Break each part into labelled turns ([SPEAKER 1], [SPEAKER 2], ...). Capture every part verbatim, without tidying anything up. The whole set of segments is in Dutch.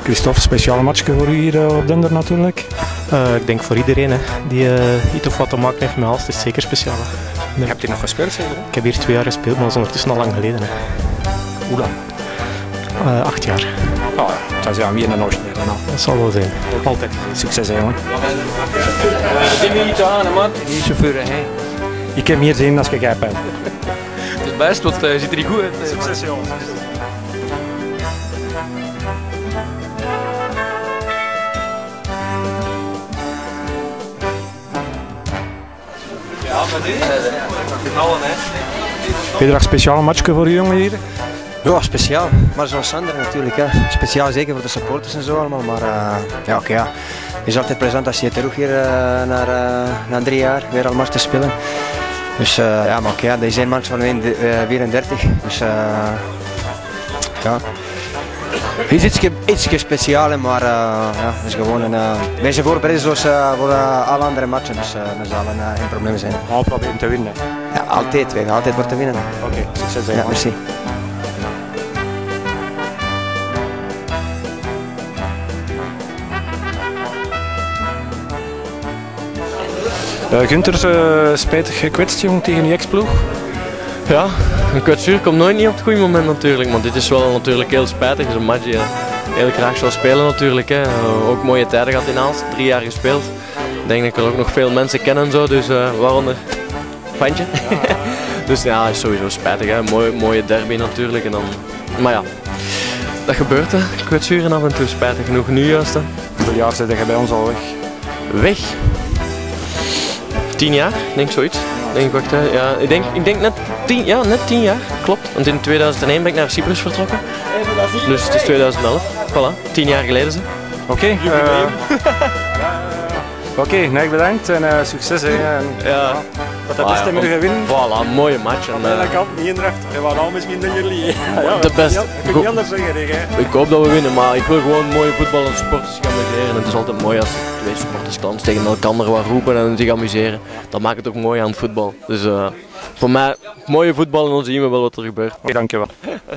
[SPEAKER 1] Christophe, speciale matchje voor u hier uh, op Dender natuurlijk?
[SPEAKER 2] Uh, ik denk voor iedereen hè, die uh, iets of wat te maken heeft met Aalst, is zeker speciaal. Hè.
[SPEAKER 1] Je hebt hier nog gespeeld zeker?
[SPEAKER 2] Ik heb hier twee jaar gespeeld, maar dat is ondertussen al lang geleden. Hè.
[SPEAKER 1] Hoe lang?
[SPEAKER 2] Uh, acht jaar.
[SPEAKER 1] Oh, dat is ja weer een originele naam.
[SPEAKER 2] Dat zal wel zijn. Okay. Altijd.
[SPEAKER 1] Succes hè, jongen.
[SPEAKER 3] Ik heb niet aan, man. Die chauffeur, hè.
[SPEAKER 1] Ik heb meer zin als je grijp bent.
[SPEAKER 3] Het is best, want je uh, ziet er niet goed uit.
[SPEAKER 1] Succes, jongen.
[SPEAKER 3] Ja, maar dit is knallen, hè.
[SPEAKER 1] Heb je speciale matchje voor u, jongen hier?
[SPEAKER 4] Ja, speciaal. Maar zoals Sander natuurlijk. Hè. Speciaal zeker voor de supporters en zo allemaal. Maar uh, ja, oké. Okay, ja. Het is altijd plezant als je terug hier uh, naar, uh, na drie jaar weer al match te spelen. Dus uh, ja, maar oké, okay, deze een match van vierendertig. Dus uh, ja. Het is iets, iets speciaals, maar uh, ja, het is gewoon een. Uh, wij zijn voorbereid zoals uh, voor uh, alle andere matchen, dus uh, dat zal een, uh, geen probleem zijn.
[SPEAKER 1] We proberen te winnen.
[SPEAKER 4] Ja, altijd. Wij gaan altijd voor te winnen.
[SPEAKER 1] Oké, okay, succes.
[SPEAKER 4] Ja, merci.
[SPEAKER 1] Uh, Gunther, uh, spijtig gekwetst jong tegen die ex-ploeg?
[SPEAKER 5] Ja, een kwetsuur komt nooit niet op het goede moment natuurlijk, maar dit is wel natuurlijk heel spijtig. Het is een match die je heel graag zou spelen natuurlijk. Hè. Uh, ook mooie tijden gehad in Aalst, drie jaar gespeeld. Ik denk dat ik er ook nog veel mensen ken en zo, dus uh, waaronder Fantje. Ja. Dus ja, is sowieso spijtig. Hè. Mooie, mooie derby natuurlijk. En dan... Maar ja, dat gebeurt hè, kwetsuren af en toe, spijtig genoeg nu juist. Hè.
[SPEAKER 1] Hoeveel jaar zit je bij ons al weg?
[SPEAKER 5] Weg? Tien jaar, denk zoiets. Denk, wacht, hè. Ja, ik, denk, ik denk net tien, ja, net tien jaar, klopt. Want in tweeduizend één ben ik naar Cyprus vertrokken. Dus het is tweeduizend elf, voilà, tien jaar geleden.
[SPEAKER 1] Oké, okay, uh, Oké, okay, nee, bedankt en uh, succes. Hè. En,
[SPEAKER 5] ja.
[SPEAKER 1] Wat dat is te mogen winnen.
[SPEAKER 5] Voilà, een mooie match. En,
[SPEAKER 1] uh, dat kan niet indracht. We waren al misschien dan jullie. Ja,
[SPEAKER 5] de beste.
[SPEAKER 1] Ik kan niet anders zeggen. Hè.
[SPEAKER 5] Ik hoop dat we winnen, maar ik wil gewoon mooie voetbal en supporters gaan amuseren. En het is altijd mooi als twee supporters tegen elkaar wat roepen en zich amuseren. Dat maakt het ook mooi aan het voetbal. Dus uh, voor mij, mooie voetbal en dan zien we wel wat er gebeurt.
[SPEAKER 1] Okay, dankjewel.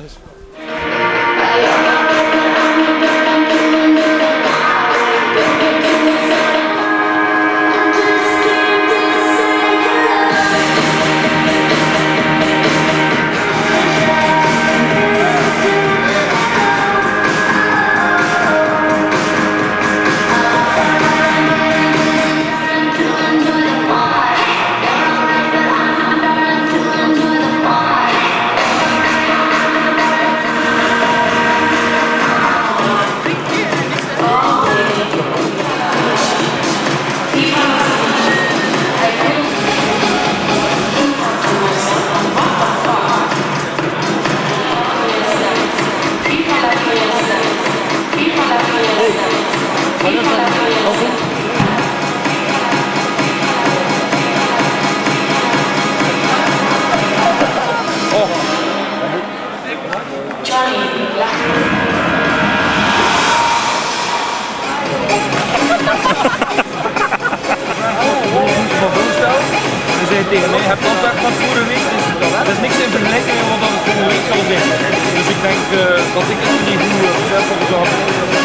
[SPEAKER 3] Tegen mij, je hebt contact van vorige week, dus er is niks in vergelijking met wat dat vorige week zal zijn. Dus ik denk uh, dat ik het niet goed heb voor de zaak.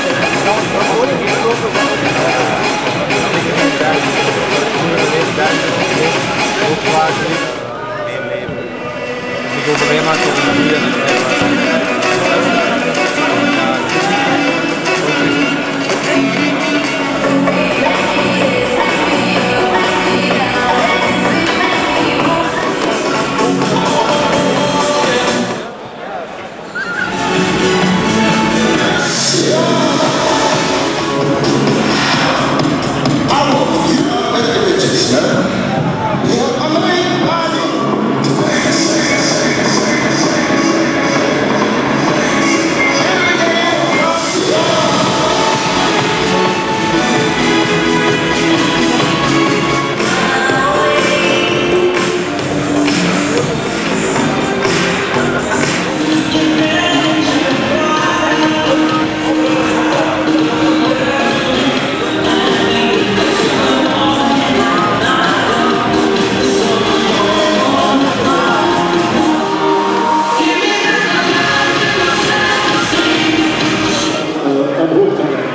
[SPEAKER 3] Ook klaar zijn. Ik overleef maar tot de vier.
[SPEAKER 6] omhoog te brengen.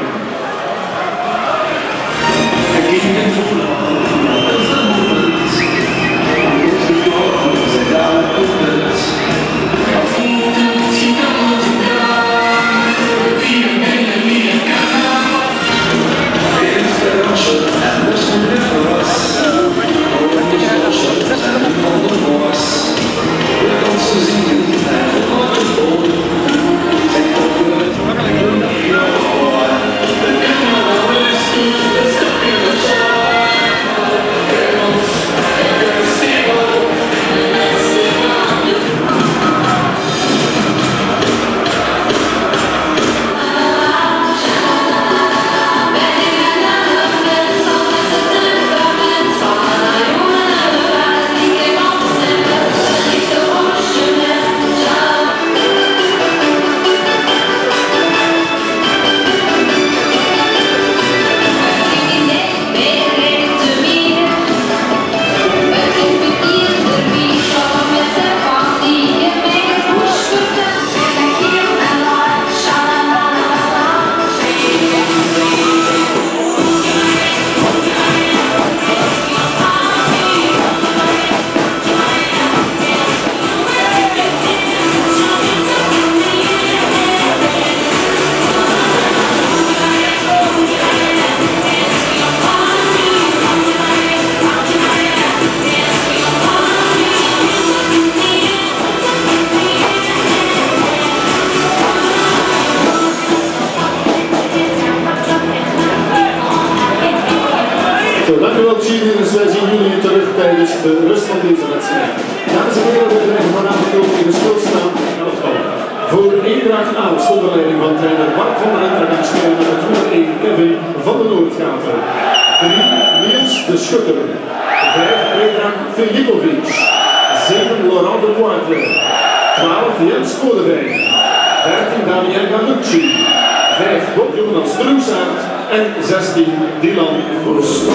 [SPEAKER 6] Dank u wel, cheerleaders. Wij zien jullie terug tijdens de rust van deze wedstrijd. Dames en heren, we krijgen vanavond ook in de stilstaan elftal. Voor Eendracht A, onder leiding van trainer Bart van der Enter en speler met nummer één Kevin van den Noordgaten. drie Niels de Schutter. vijf Predrag Filipovic. zeven Laurent de Poitre. twaalf Jens Kodewijn. dertien Daniel Ganucci. vijf Bob Jonas Drusaert. En zestien Dylan Voest.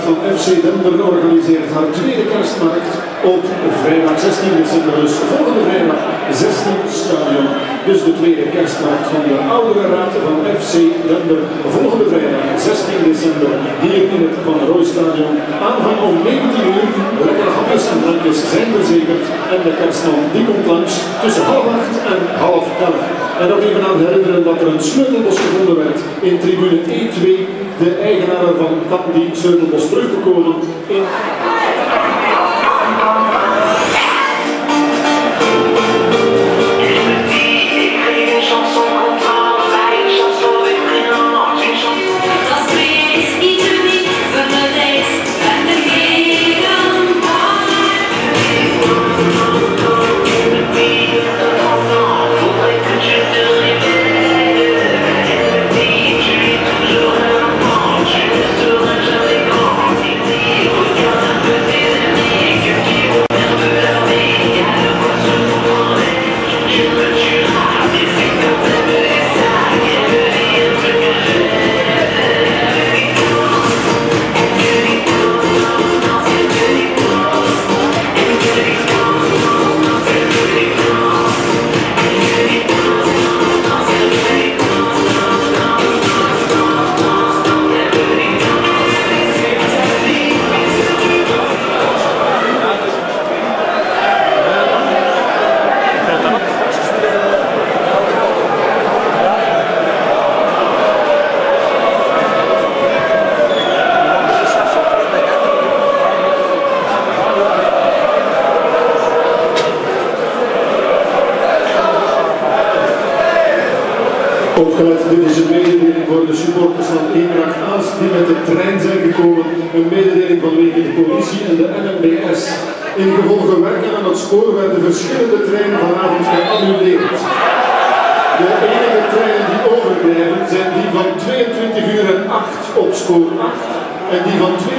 [SPEAKER 6] van F C Dender organiseert haar tweede kerstmarkt op vrijdag zestien december, dus volgende vrijdag zestien stadion. Dus de tweede kerstmarkt van de oudere raad van F C Dender, volgende vrijdag zestien december hier in het Van Rooij Stadion. Aanvang om negentien uur, lekkere hapjes en drankjes zijn verzekerd en de kerstman die komt langs tussen half acht en half elf. En nog even aan herinneren dat er een sleutelbos gevonden werd in tribune E twee. De eigenaar van kan die sleutelbos terugbekomen in... Opgelet, dit is een mededeling voor de supporters van Eendracht Aalst die met de trein zijn gekomen. Een mededeling vanwege de politie en de N M B S. In gevolge werken aan het spoor werden verschillende treinen vanavond geannuleerd. De enige treinen die overblijven zijn die van tweeëntwintig uur en acht op spoor acht en die van twee...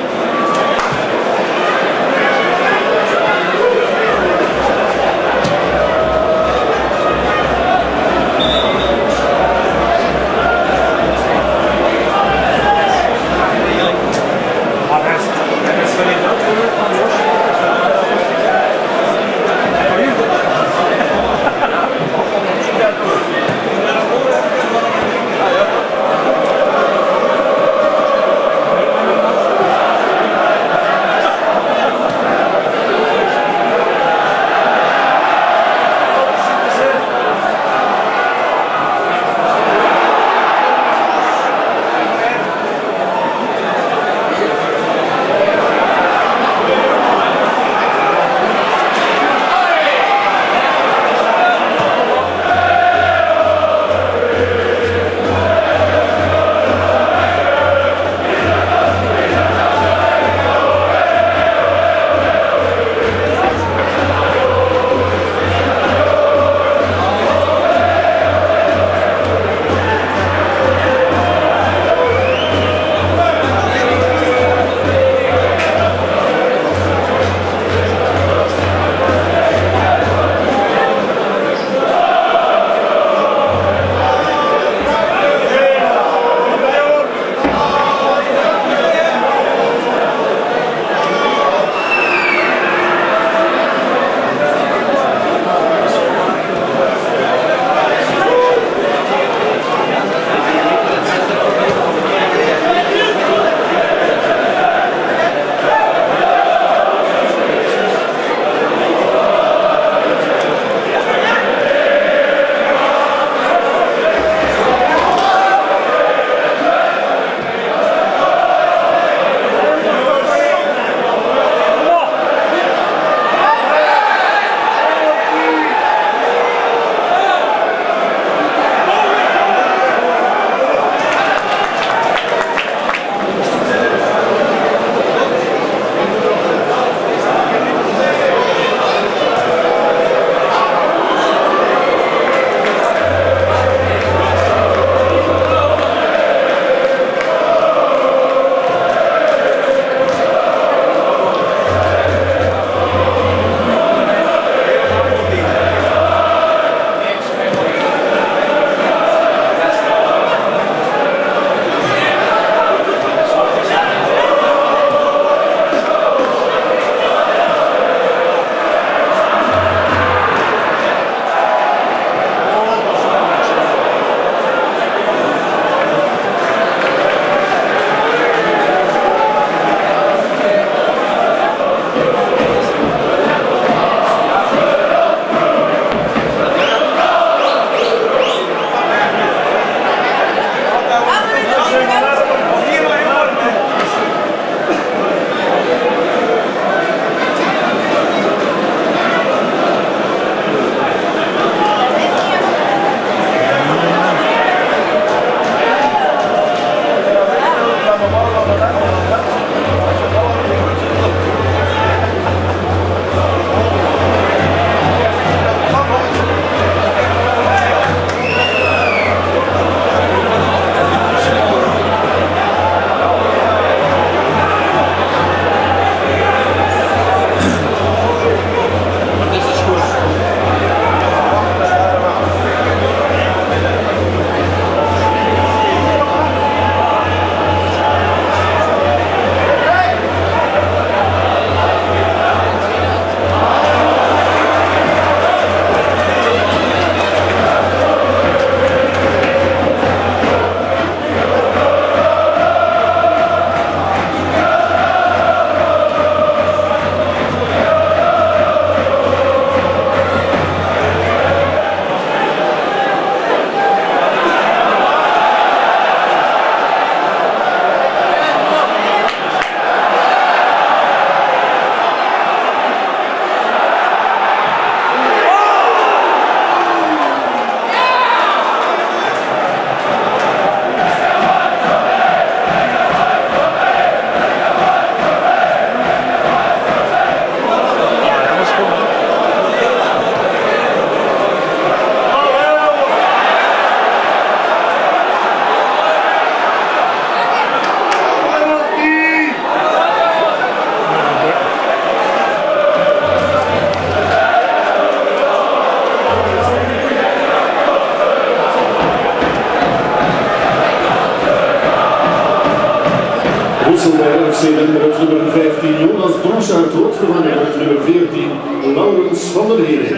[SPEAKER 6] wissel bij F C Lemmer met nummer vijftien Jonas Blanchard wordt vervangen met nummer veertien Laurens van der Heeren.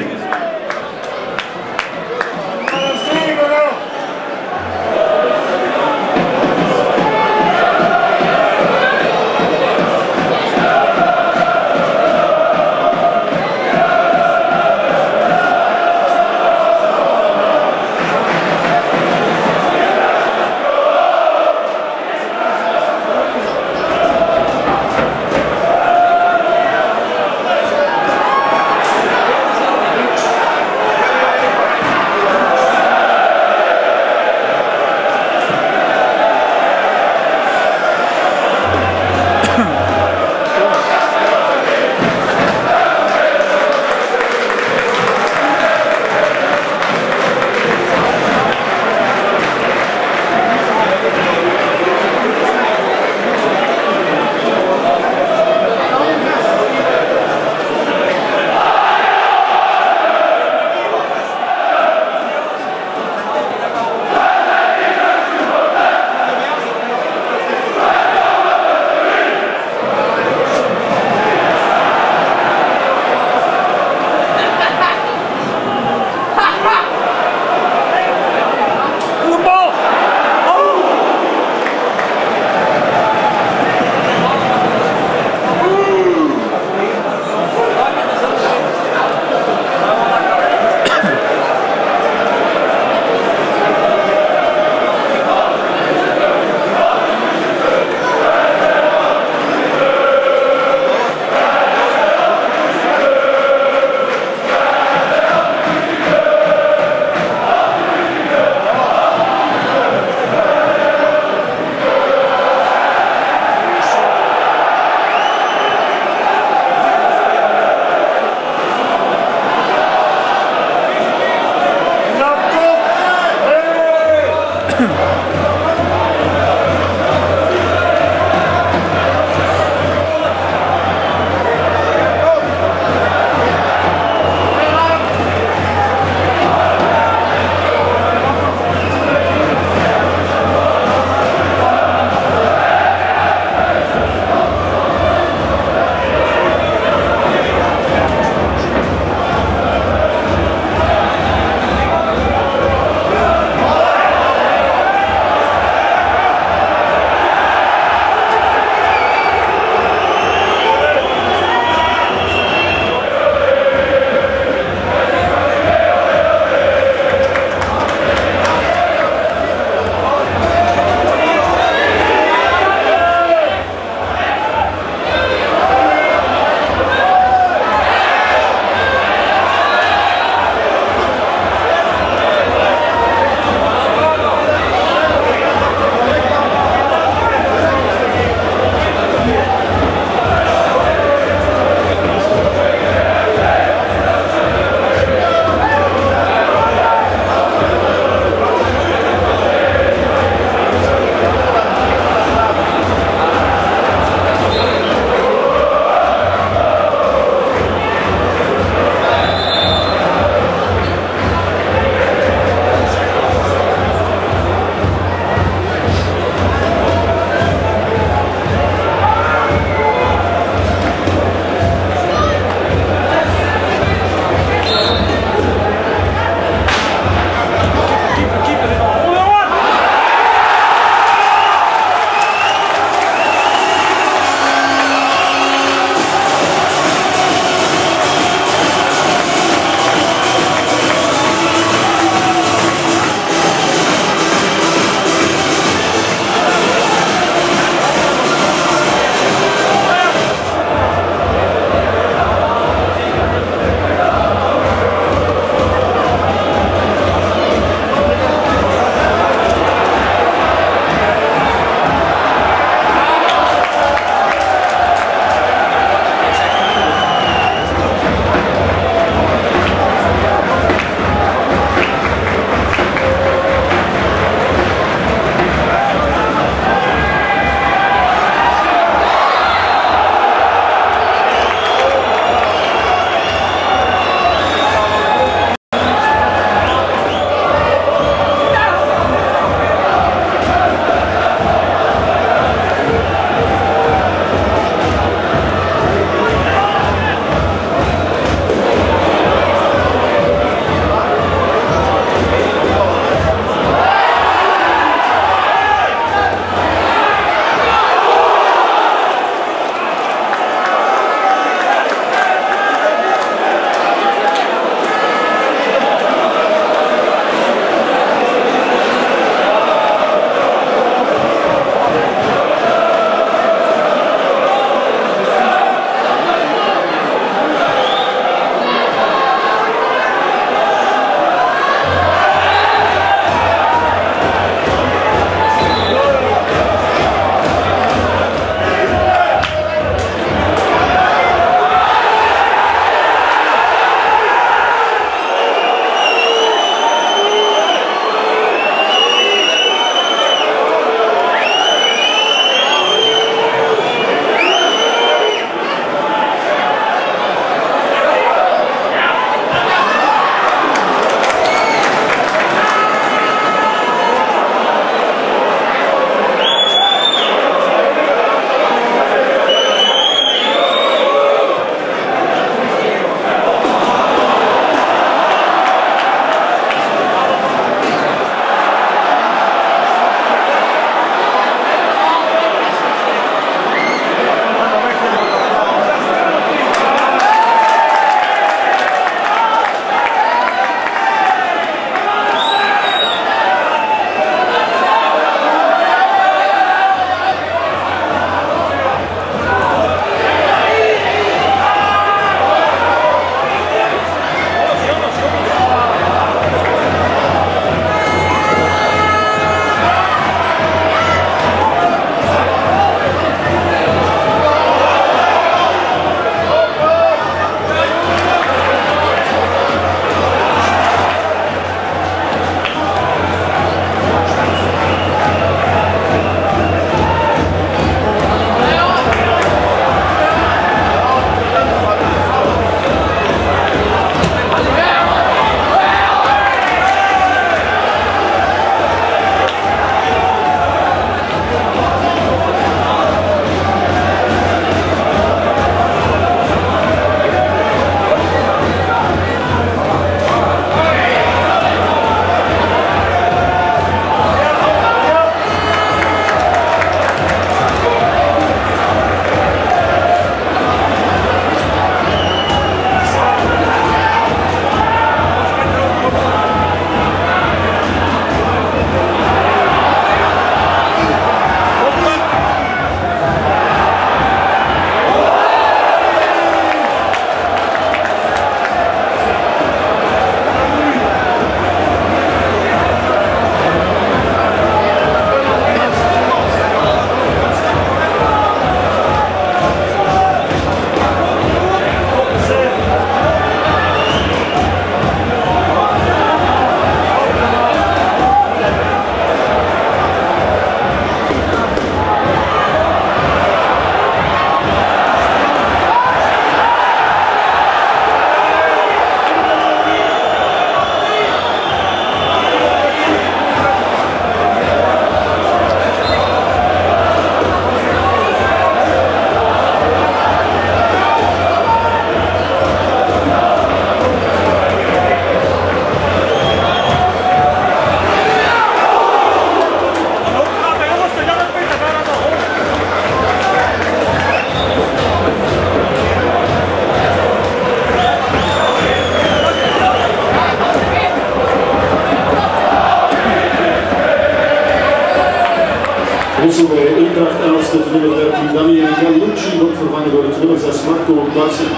[SPEAKER 6] Wissel bij Eendracht Aalst, het nummer dertien Daniel Gallucci wordt vervangen door het nummer zes Marco Barsen.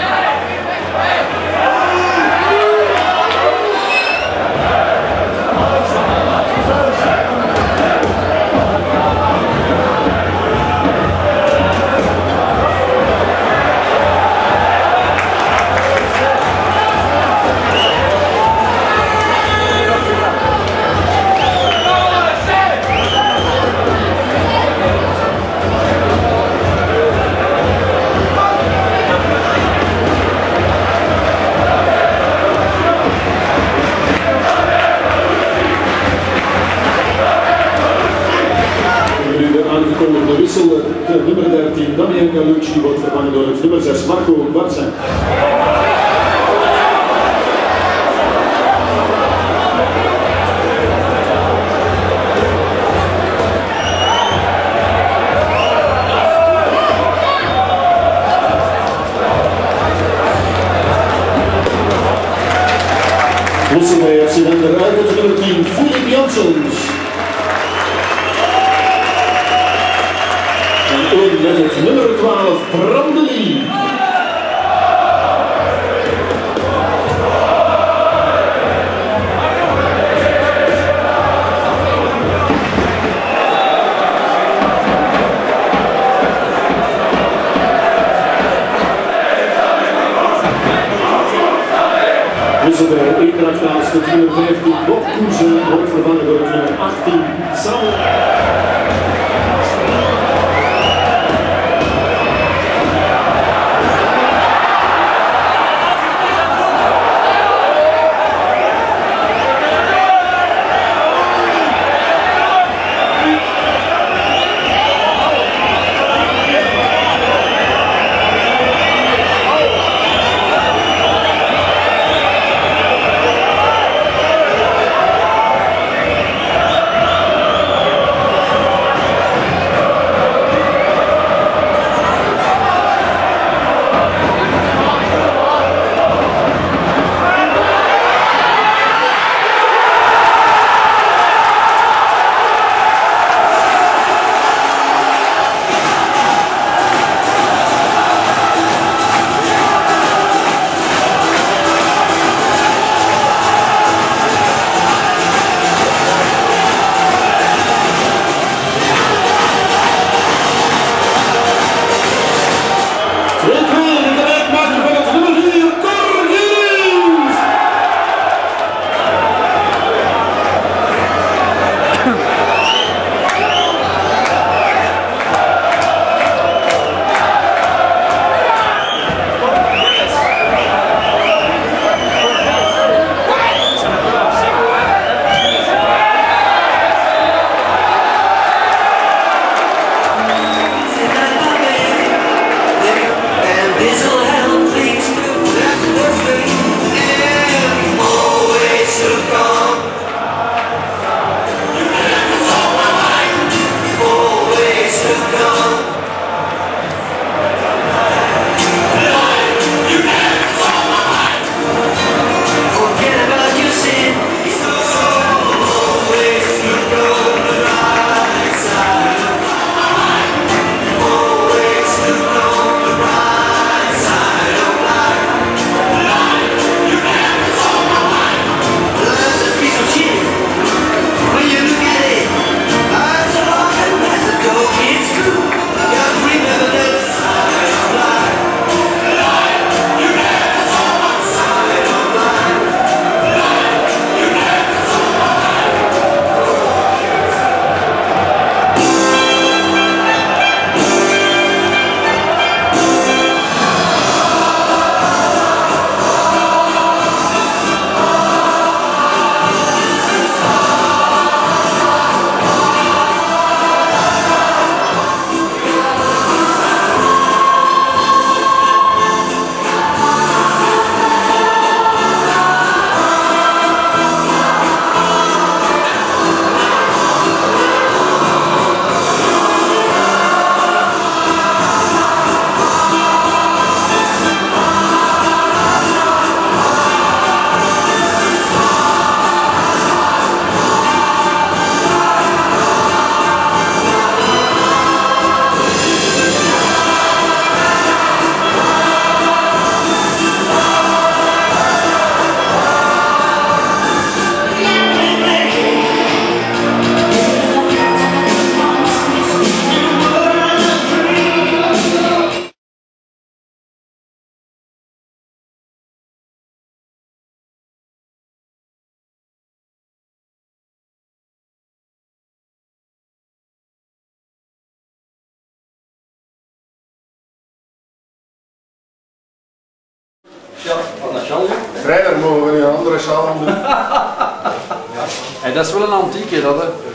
[SPEAKER 6] De wissel, het nummer dertien Daniel Gallucci wordt vervangen door het nummer zes Marco Barsen. Wissel bij F C Wender uit het nummer tien Filip Janssens. Met het nummer twaalf, Bram de Lee. Wissel bij Eendracht Aalst, het nummer vijftien, Bob Koersen wordt vervangen door het nummer achttien, Samuel.
[SPEAKER 3] sjaal, ja.
[SPEAKER 7] Trainer, mogen we nu een andere sjaal aan doen?
[SPEAKER 3] Hey, dat is wel een antieke, dat hè.